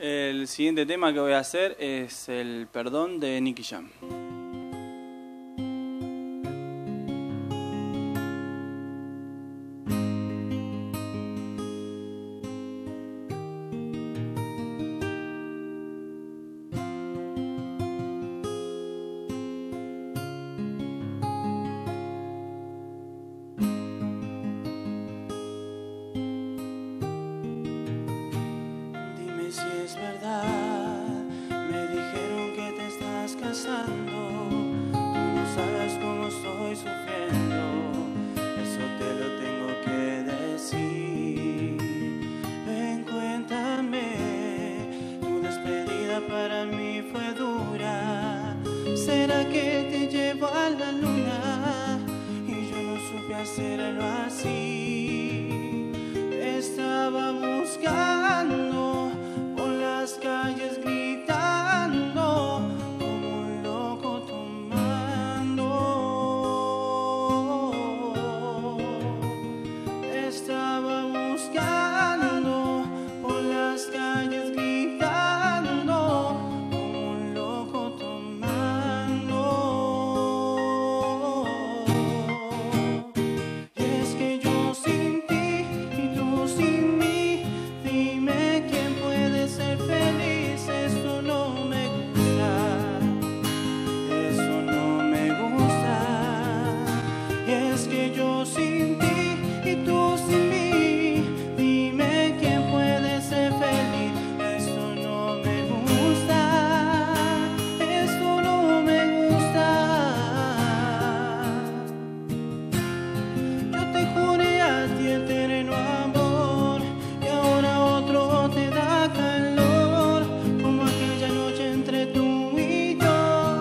El siguiente tema que voy a hacer es el Perdón de Nicky Jam. Si es verdad, me dijeron que te estás casando. Tú no sabes cómo estoy sufriendo, eso te lo tengo que decir. Ven, cuéntame, tu despedida para mí fue dura. ¿Será que te llevo a la luna? Y yo no supe hacerlo así. Te estaba buscando las calles gritando como un loco tomando. Te estaba buscando por las calles gritando como un loco tomando. Y es que yo sin ti y tú sin mí, dime quién puede ser feliz. Eso no me gusta, eso no me gusta. Y es que yo sin ti y tú sin mí, dime quién puede ser feliz. Eso no me gusta, eso no me gusta. Yo te juré a ti eterno amor y ahora otro te da calor, como aquella noche entre tú y yo.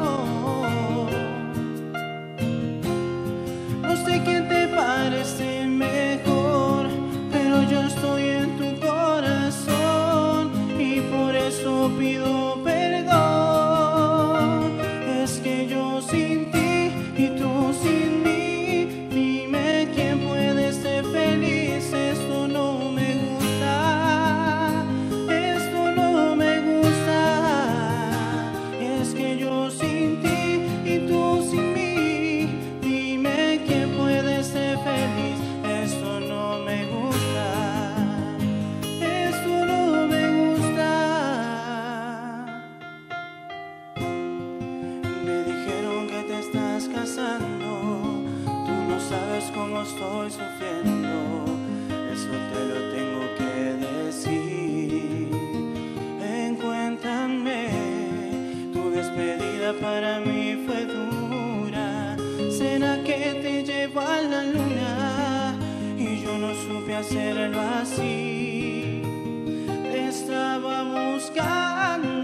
No sé quién te parece mejor, pero yo estoy en tu corazón y por eso pido perdón. Es que yo sin ti y tú sin mí, dime quién puede ser feliz. Esto no me gusta, esto no me gusta. Es que yo sin ti y tú sin mí, dime quién puede ser feliz. Esto no me gusta, esto no me gusta. Me dijeron que te estás casando, tú no sabes cómo estoy sufriendo, eso te lo tengo que decir. Ven, cuéntame, tu despedida para mí fue dura. ¿Será que te llevo a la luna? Y yo no supe hacerlo así. Te estaba buscando